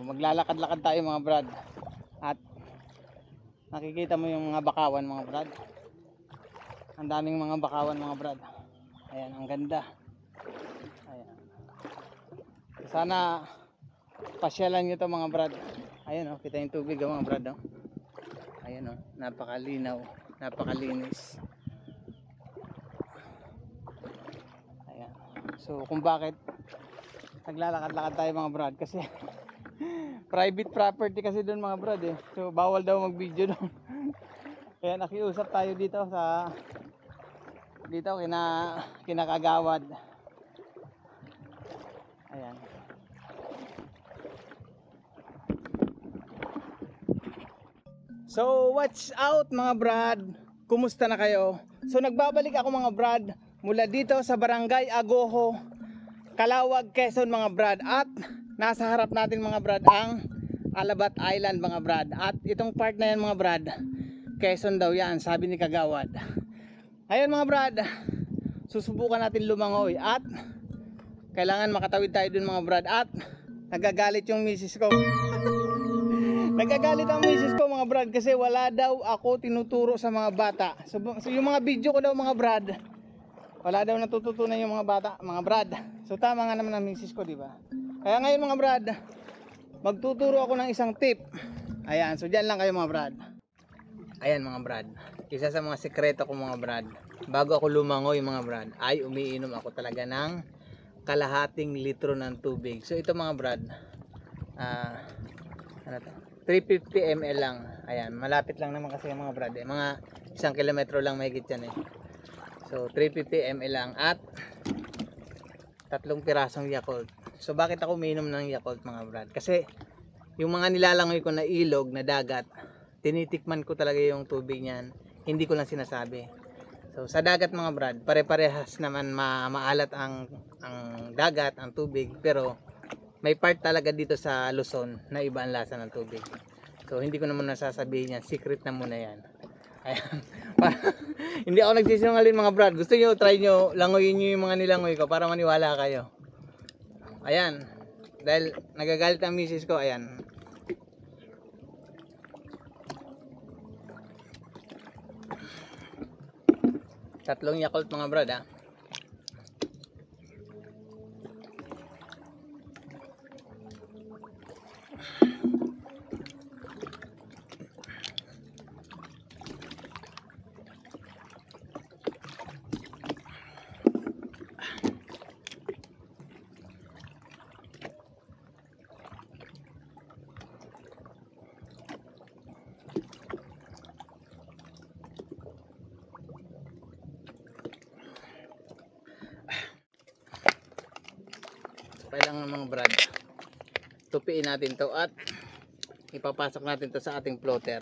maglalakad-lakad tayo mga brad. At nakikita mo yung mga bakawan mga brad. Ang daming mga bakawan mga brad. Ayan, ang ganda. Ayan. Sana pasyalan nyo to mga brad. Ayan oh, kita yung tubig oh, mga brad oh. Ayan oh, napakalinaw, napakalinis. Ayan. So kung bakit naglalakad-lakad tayo mga brad, kasi private property kasi doon mga brad eh. So bawal daw mag-video doon. Kaya nakiusap tayo dito sa kinakagawad. Ayan. So watch out mga brad. Kumusta na kayo? So nagbabalik ako mga brad mula dito sa Barangay Agoho, Calawag, Quezon mga brad. At nasa harap natin mga brad ang Alabat Island mga brad. At itong part na yan mga brad, Quezon daw yan, sabi ni Kagawad. Ayun mga brad, susubukan natin lumangoy at kailangan makatawid tayo dun mga brad. At nagagalit yung misis ko. Nagagalit ang misis ko mga brad kasi wala daw ako tinuturo sa mga bata. So yung mga video ko daw mga brad, wala daw natututunan yung mga bata mga brad. So tama nga naman ang misis ko, di ba? Kaya ngayon mga brad, magtuturo ako ng isang tip. Ayan, so dyan lang kayo mga brad. Ayan mga brad, isa sa mga sekreto ko mga brad, bago ako lumangoy mga brad, ay umiinom ako talaga ng kalahating litro ng tubig. So ito mga brad, ano to? 350 ml lang. Ayan, malapit lang naman kasi mga brad eh. Mga 1 kilometro lang mahigit yan eh. So 350 ml lang at 3 pirasong Yakult. So bakit ako umiinom ng Yakult mga brad? Kasi yung mga nilalangoy ko na ilog, na dagat, tinitikman ko talaga yung tubig niyan. Hindi ko lang sinasabi. So sa dagat mga brad, pare-parehas naman maalat ang dagat, ang tubig, pero may part talaga dito sa Luzon na iba ang lasa ng tubig. So hindi ko naman nasasabihin yan, secret na muna yan. Ayan. Hindi ako nagsisinungaling mga brad. Gusto nyo, try nyo, langoyin nyo yung mga nilangoy ko para maniwala kayo. Ayan, dahil nagagalit ang misis ko. Ayan, 3 Yakult mga brad ha. Kailangan mga brad, tupiin natin to at ipapasok natin to sa ating floater.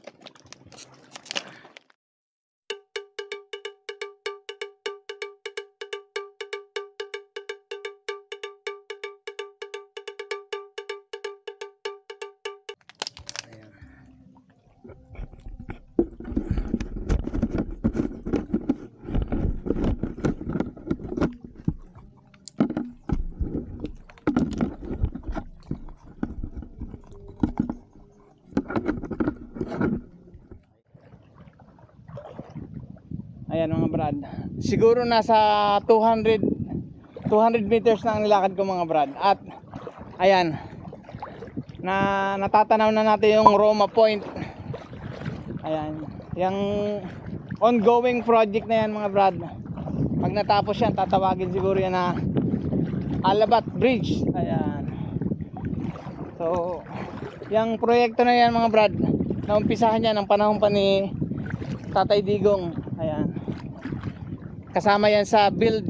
Ayan mga brad, siguro nasa 200 meters na ang nilakad ko mga brad. At ayan, natatanaw na natin yung Roma Point. Ayan, yung ongoing project na yan mga brad. Pag natapos yan, tatawagin siguro yan na Alabat Bridge. Ayan. So yung proyekto na yan mga brad, naumpisahan yan ng panahon pa ni Tatay Digong. Ayan, kasama yan sa build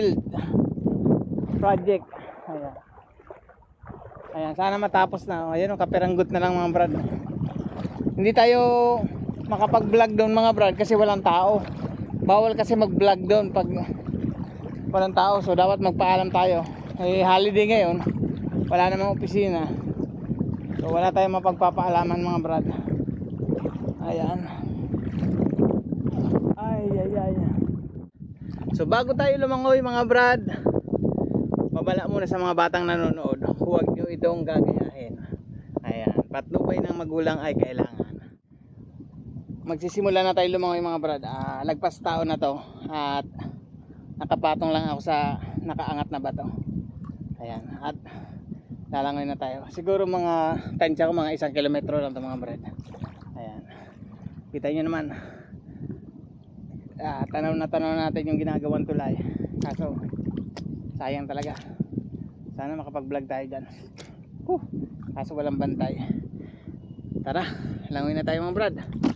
project. Ayan. Ayan, sana matapos na. Ayan, kaperanggot na lang mga brad. Hindi tayo makapag-vlog doon mga brad kasi walang tao. Bawal kasi mag-vlog doon pag walang tao. So dapat magpaalam tayo. Eh, holiday ngayon, wala namang opisina. So wala tayong mapagpapaalaman mga brad. Ayan. Ay. So bago tayo lumangoy mga brad, babala muna sa mga batang nanonood, huwag nyo itong gagayahin. patnubay ng magulang ay kailangan. Magsisimula na tayo lumangoy mga brad. Lagpas taon na to at nakapatong lang ako sa nakaangat na bato. Ayan, at lalangoy na tayo. Siguro mga tansya ko mga 1 kilometro lang to mga brad. Ayan, kita nyo naman, tanaw na natin yung ginagawang tulay. Kaso sayang talaga, sana makapag vlog tayo dyan. Kaso walang bantay. Tara, langoy na tayo mga brad.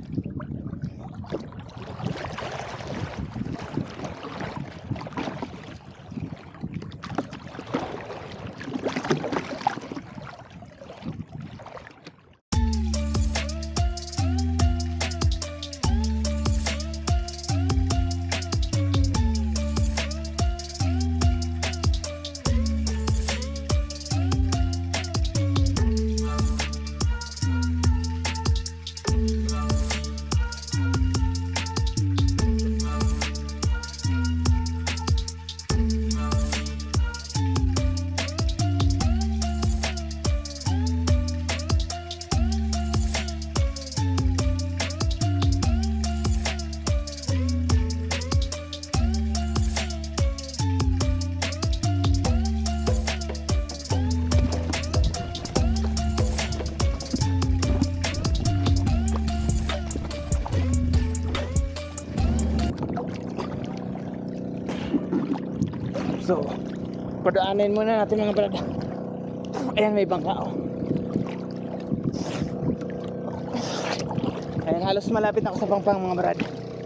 So, padaanin muna natin mga brad. Ayan, may bangka oh. Ayan, halos malapit ako sa pangpang mga brad.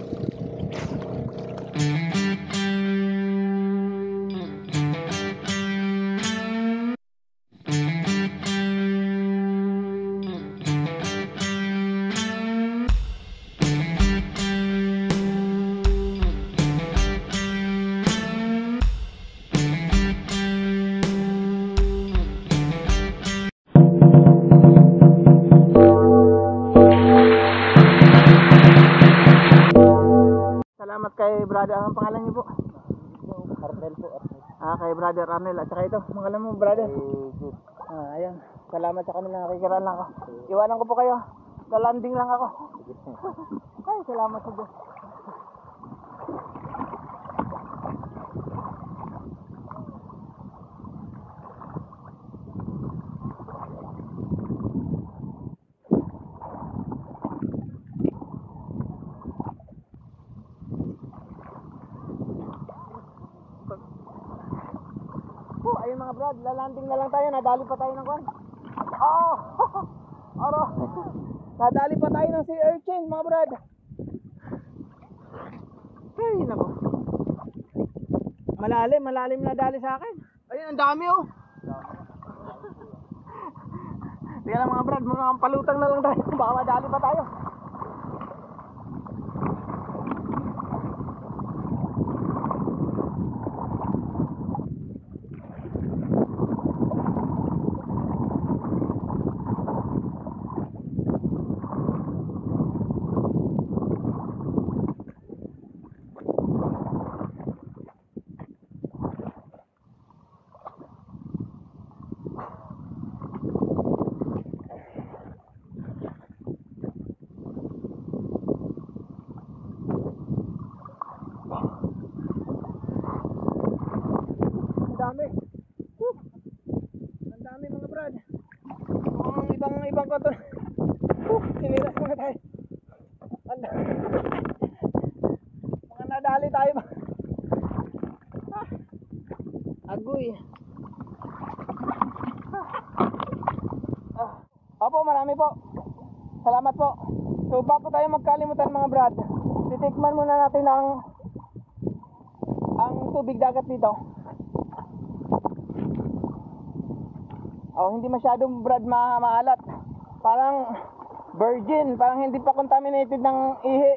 Salamat kay brother. Anong pangalan niyo po? Arnel po. Kay brother Arnel. At saka ito, pangalan mo brother? Ayan. Salamat sa kanila. Nakikiraan lang ako. Iwanan ko po kayo. Sa landing lang ako. Ay, salamat sa Diyos. Ayun mga brad, lalanding na lang tayo. Nadali pa tayo ng kwan. Aro. Nadali pa tayo ng sea urchin mga brad. Ay nako, malalim na dali sa akin. Ayun, ang dami oh. Hindi lang mga brad, mga palutang na lang tayo. Baka madali pa tayo. Ang dami mga brad. Ibang konto. Sinilas muna tayo. Mga nadali tayo ba? Agoy. Opo, marami po. Salamat po. So bago tayo magkalimutan mga brad, titikman muna natin ang tubig dagat dito. Hindi masyadong brad maalat. Parang virgin, parang hindi pa contaminated ng ihi.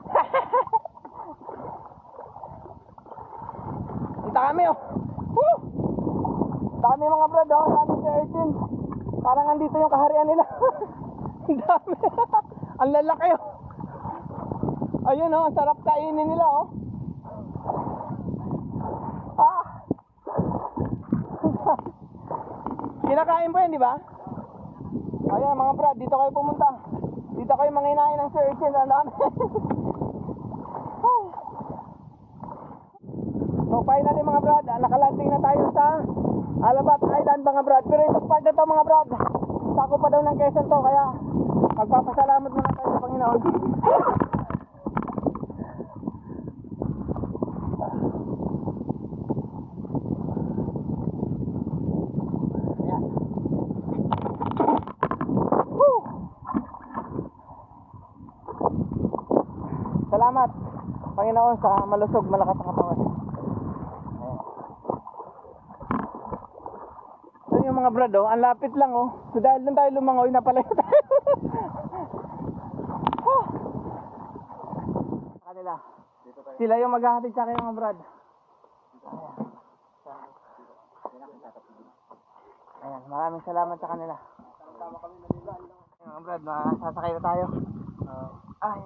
Kita kami oh. Woo! Dami mga brad oh, dami sa urchin. Parang andito yung kaharian nila. Ang dami. Ang lalaki oh. Ayun oh, ang sarap kainin nila oh. Kinakain po yan, di ba? Ayan mga brad, dito kayo pumunta. Dito kayo manginain ng Sir Urchin. Ang dami. So finally mga brad, nakalanding na tayo sa Alabat Island mga brad. Pero itong part na to mga brad, sako pa daw ng Quezon to. Kaya magpapasalamat muna tayo sa Panginoon. Ayan. Woo! Salamat Panginoon sa malusog, malakas ang katawan. Doon yung mga brad, oh, ang lapit lang, oh. So dahil doon tayo lumangoy, napalayo tayo. Oh. Kanila. Sila yung maghahatid sa akin mga brad. Ayan, maraming salamat sa kanila. Ayan, mga brad, sasakay na tayo. Ay.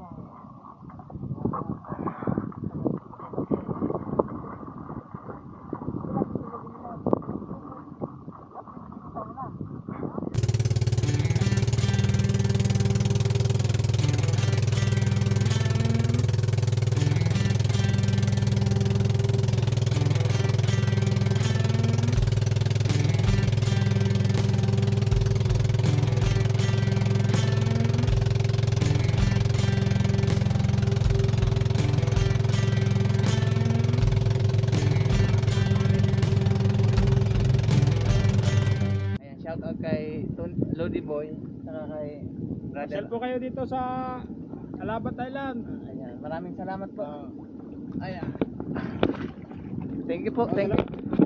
Shoutout kay Lodi Boy, saka kay brother. Sel po kayo dito sa Alabat Island. Ayan, maraming salamat po. Ayan. Thank you po, thank you.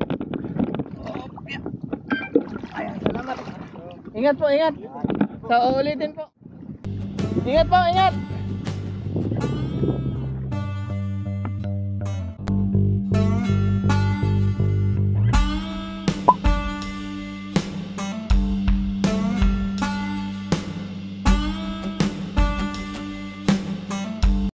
Ayan, salamat. Ingat po, ingat. Sa uulitin po. Ingat po, ingat.